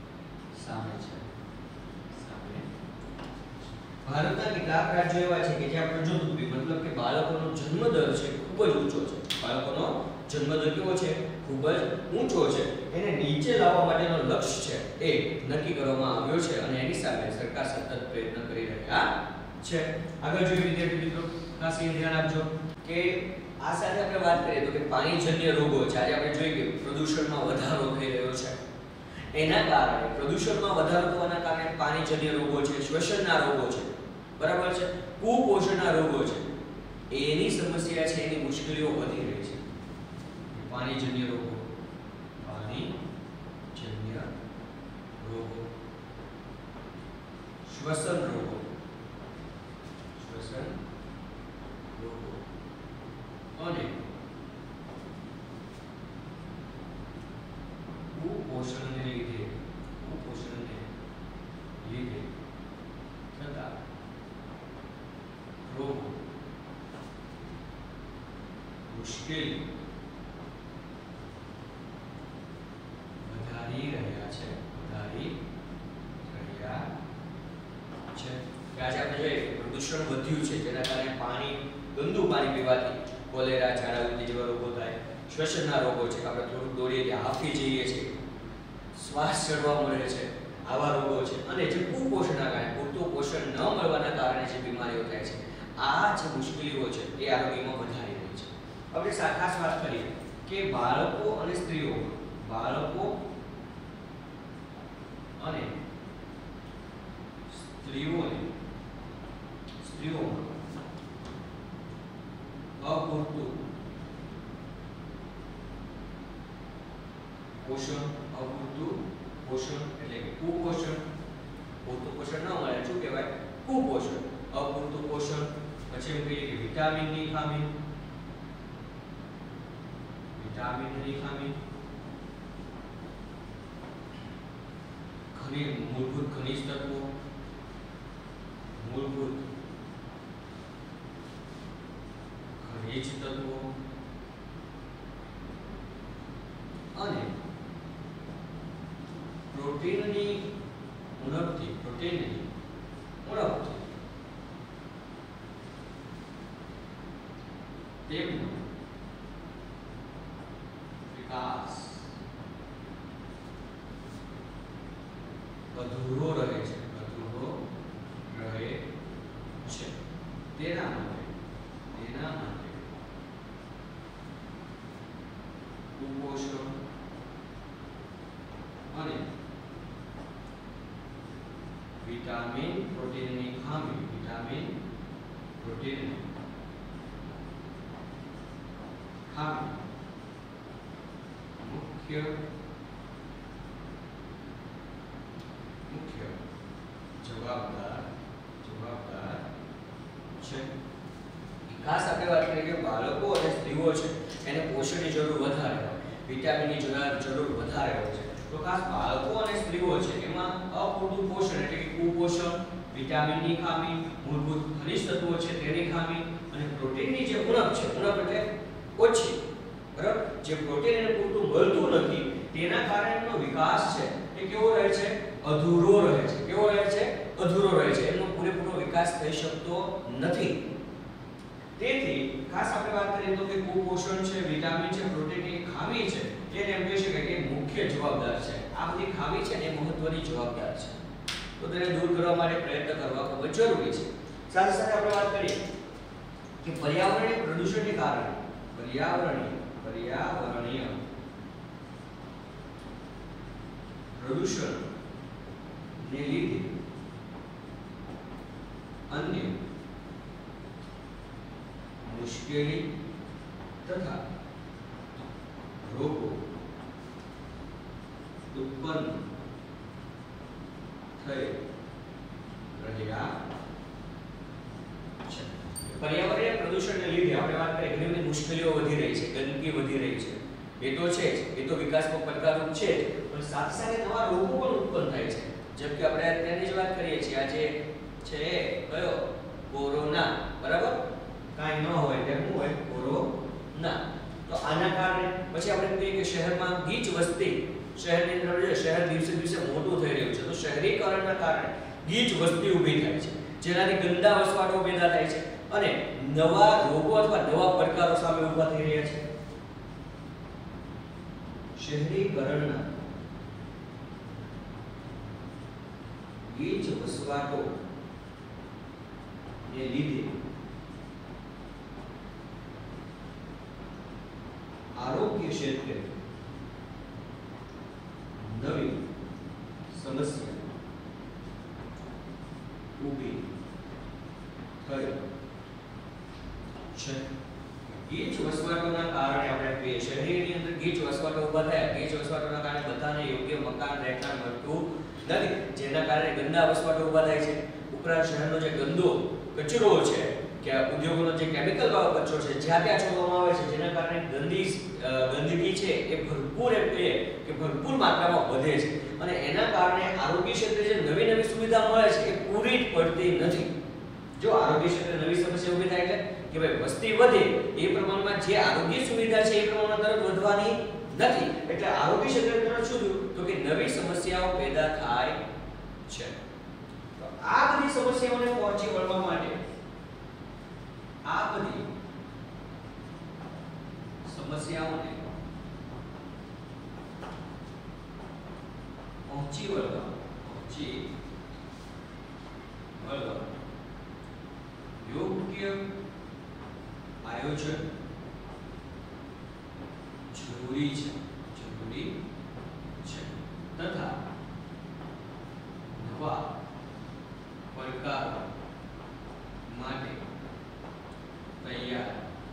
[SPEAKER 1] ભારતના કેટલાક રાજ્યો એવા છે કે જ્યાં પ્રજોદુપ્તિ મતલબ કે બાળકોનો જન્મદર છે ખૂબ જ ઊંચો છે. બાળકોનો જન્મદર કેવો છે? ખૂબ જ ઊંચો છે. એને નીચે લાવવા માટેનો લક્ષ્ય છે એ નક્કી કરવામાં આવ્યો છે અને એની સામે સરકાર સતત પ્રયત્ન કરી રહ્યા છે. આગળ જોઈએ વિદ્યાર્થી મિત્રો, ખાસ એ ધ્યાન આપજો કે આ સાથે આપણે વાત કરીએ તો કે પાણીજન્ય રોગો છે. આજે આપણે જોઈએ કે પ્રદૂષણમાં વધારો થઈ રહ્યો છે. એના કારણે પ્રદૂષણમાં વધારો થવાના કારણે પાણીજન્ય રોગો છે, શ્વસનના રોગો છે, બરાબર છે, કુપોષણના રોગો છે, એની સમસ્યા છે, એની મુશ્કેલીઓ વધી રહી છે. પાણીજન્ય રોગો, પાણીજન્ય રોગો, શ્વસન રોગો, શ્વસન રોગો અને કુપોષણને લીધે થતા રોગો, મુશ્કેલી વધારી રહ્યા છે. આજે આપણે જોઈએ પ્રદૂષણ વધ્યું છે જેના કારણે ગંદુ પાણી પીવાથી કોલેરા, ઝાડા ઉલટી જેવા રોગો થાય. શ્વસનના રોગો છે, આપણે થોડુંક દોડીએ એટલે હાંફી જઈએ છીએ, શ્વાસ ચડવા મળે છે, આવા રોગો છે. અને જે કુપોષણના કારણે, પૂરતું પોષણ ન મળવાના કારણે જે બીમારીઓ થાય છે, આ જે મુશ્કેલીઓ છે એ આરોગ્યમાં વધારી રહી છે. આપણે ખાસ વાત કરીએ કે બાળકો અને સ્ત્રીઓમાં અપૂરતું પોષણ એટલે કે કુપોષણ. પૂરતું પોષણ ન મળે શું કહેવાય? કુપોષણ. અપૂરતું પોષણ, પછી એમ કહીએ કે વિટામિનની ખામી, મૂળભૂત ખનિજ તત્વો, અને પ્રોટીનની ઉણપથી તેમનો વિકાસ અધૂરો રહે છે. તેના માટે કુપોષણ અને વિટામિન પ્રોટીનની ખામી મુખ્ય જવાબદાર છે. ખાસ આપણે વાત કરીએ કે બાળકો અને સ્ત્રીઓ છે એને પોષણની જરૂર વધારે હોય, વિટામિનની જરૂર વધારે હોય છે. તો ખાસ બાળકો અને સ્ત્રીઓ છે એમાં અપૂરતું પોષણ એટલે કે કુપોષણ, વિટામિનની ખામી, મૂળભૂત ખનિજ તત્વો છે તેની ખામી અને પ્રોટીનની જે ઉણપ છે, ઉણપ એટલે ઓછી, બરાબર, જે પ્રોટીન એને પૂરતું મળતું નથી તેના કારણે એનો વિકાસ છે એ કેવો રહે છે? અધૂરો રહે છે. કેવો રહે છે? અધૂરો રહે છે. એનો પૂરેપૂરો વિકાસ થઈ શકતો નથી. તેથી ખાસ આપણે વાત કરીએ તો કે કુપોષણ છે, વિટામિન છે, પ્રોટીનની ખામી છે, એને એમ કહી શકાય કે મુખ્ય જવાબદાર છે. આ બધી ખામી છે ને મહત્વની જવાબદાર છે. તો તેને દૂર કરવા માટે પ્રયત્ન કરવા ખૂબ જ જરૂરી છે. સાથે સાથે આપણે વાત કરીએ કે પર્યાવરણીય પ્રદૂષણને કારણે પર્યાવરણીય પ્રદૂષણને લીધે અન્ય મુશ્કેલી તથા રોગો ઉત્પન્ન થઈ રહ્યા છે. પર્યાવરણીય પ્રદૂષણને લીધે આપણે વાત કરીએ ઘણી બધી મુશ્કેલીઓ વધી રહી છે, ગંદકી વધી રહી છે. એ તો છે જ, એ તો વિકાસમાં પડકારરૂપ છે જ, પણ સાથે સાથે નવા રોગો પણ ઉત્પન્ન થાય છે. જેમ કે આપણે અત્યારની જ વાત કરીએ છીએ, આજે છે કયો? કોરોના, બરાબર? કાંઈ ન હોય તેમ શું હોય? કોરોના. તો આના કારણે પછી આપણે કહીએ કે શહેરમાં ગીચ વસ્તી, શહેરની અંદર શહેર દિવસે દિવસે મોટું થઈ રહ્યું છે, તો શહેરીકરણના કારણે ગીચ વસ્તી ઊભી થાય છે. જેનાથી ગંદા વસવાટો પેદા થાય છે અને નવા રોગો અથવા નવા પડકારો સામે ઊભા થઈ રહ્યા છે. શહેરીકરણના ગીચ વસવાટો ને લીધે આરોગ્ય ક્ષેત્રે નવી સમસ્યા ઊભી થઈ છે. ગીચ વસવાટોના કારણે આપણે શહેરની અંદર ગીચ વસવાટો ઊભા થયા. ગીચ વસવાટોના કારણે બધાને યોગ્ય મકાન રહેઠાણ મળતું નથી, જેના કારણે ગંદા વસવાટો ઊભા થાય છે. ઉપરાંત શહેરનો જે ગંદો કચરો છે કે ઉદ્યોગોનો જે કેમિકલ વાળો કચરો છે જ્યાં ત્યાં છોડવામાં આવે છે, જેના કારણે ગંદકી છે એ ભરપૂર માત્રામાં વધે છે અને એના કારણે આરોગ્ય ક્ષેત્રે જે નવી નવી સુવિધા મળે છે એ પૂરી પડતી નથી. જો આરોગ્ય ક્ષેત્રે નવી સમસ્યા ઊભી થાય એટલે કે ભાઈ વસ્તી વધે એ પ્રમાણમાં જે આરોગ્ય સુવિધા છે એ પ્રમાણમાં તરત વધવાની નથી, એટલે આરોગ્ય ક્ષેત્રે તરત શું થયું તો કે નવી સમસ્યાઓ પેદા થાય છે. તો આ બધી સમસ્યાઓને પહોંચી વળવા માટે આ બધી સમસ્યાઓને પહોંચી વળવા યોગ્ય આયોજન જરૂરી છે તથા નવા પડકારો માટે તૈયાર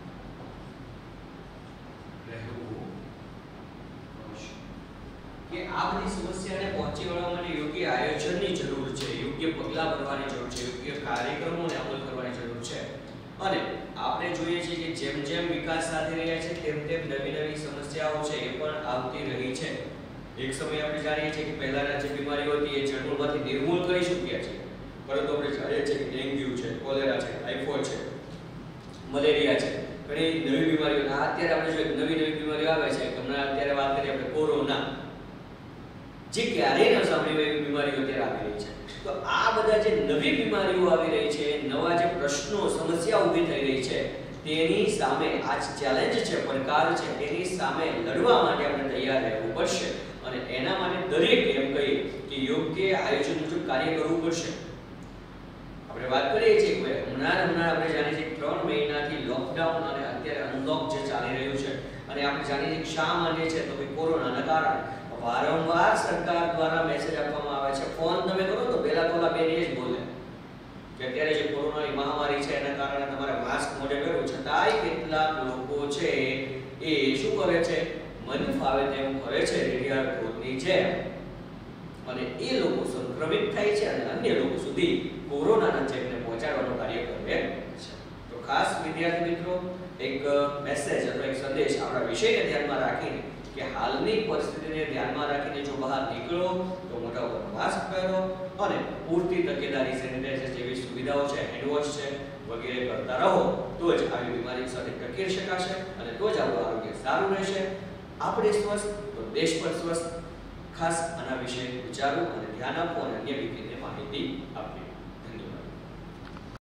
[SPEAKER 1] રહેવું પડશે. કે આ બધી સમસ્યાને પહોંચી વળવા માટે યોગ્ય આયોજનની જરૂર છે, યોગ્ય પગલાં ભરવાની જરૂર છે, યોગ્ય કાર્યક્રમોને અમલ કરવાની જરૂર છે. અને આપણે જોઈએ છીએ કે જેમ જેમ વિકાસ સાધી રહ્યા છે તેમ તેમ નવી નવી સમસ્યાઓ છે એ પણ આવતી રહી છે. એક સમય આપણે જાણીએ છીએ કે પહેલાના જે બીમારીઓ હતી એ જડમૂળમાંથી નિર્મૂળ કરી શક્યા છે, પરંતુ આપણે જાણીએ છીએ કે ડેન્ગ્યુ છે, કોલેરા છે, ટાઇફોઇડ છે, મલેરિયા છે, ઘણી નવી બીમારીઓ. અત્યારે આપણે જોઈએ નવી બીમારીઓ આવે છે. હમણાં અત્યારે વાત કરીએ આપણે કોરોના, જે ક્યારેય ન સાંભળી એવી બીમારીઓ અત્યારે આવી રહી છે. તો આ બધા જે નવી બીમારીઓ આવી રહી છે, નવા જે પ્રશ્નો સમસ્યા ઊભી થઈ રહી છે, તેની સામે આ ચેલેન્જ છે, પડકાર છે, તેની સામે લડવા માટે આપણે તૈયાર રહેવું પડશે. અને એના માટે દરેક એમ કહીએ કે યોગ્ય આયોજન મુજબ કાર્ય કરવું પડશે. આપણે વાત કરીએ છીએ કે હમણાં આપણે જાણીએ છીએ 3 મહિનાથી લોકડાઉન અને અત્યારે અનલોક જે ચાલી રહ્યું છે, અને આપણે જાણીએ છીએ કે શા માટે છે તો કે કોરોનાના કારણે વારંવાર સરકાર દ્વારા મેસેજ આપવામાં આવે છે. ફોન તમે કરો તો પહેલા તો બેન એ જ બોલે કે અત્યારે જે કોરોનાની મહામારી છે એના કારણે તમારે માસ્ક મોઢે પહેરવું, છતાંય કેટલાક લોકો છે એ શું કરે છે, મન ફાવે તેમ કરે છે રેડિયા રોગની જેમ, અને એ લોકો સંક્રમિત થાય છે અને અન્ય લોકો સુધી કોરોનાના ચેપને પહોંચાડવાનું કાર્ય કરે છે. તો ખાસ વિદ્યાર્થી મિત્રો એક મેસેજ અથવા એક સંદેશ આપણા વિષયને ધ્યાનમાં રાખીને કે હાલની પરિસ્થિતિને ધ્યાનમાં રાખીને જો બહાર નીકળો તો મોટા ઉપર માસ્ક પહેરો અને પૂરતી તકેદારી, સેનિટાઇઝર જેવી સુવિધાઓ છે, હેન્ડવોશ છે વગેરે કરતા રહો, તો જ આવી બીમારી સાથે ટકી શકાશે અને તો જ આપણું આરોગ્ય સારું રહેશે. આપણે સ્વસ્થ તો દેશ પણ સ્વસ્થ. ખાસ આના વિશે વિચારો અને ધ્યાન આપો અને અન્ય વ્યક્તિને માહિતી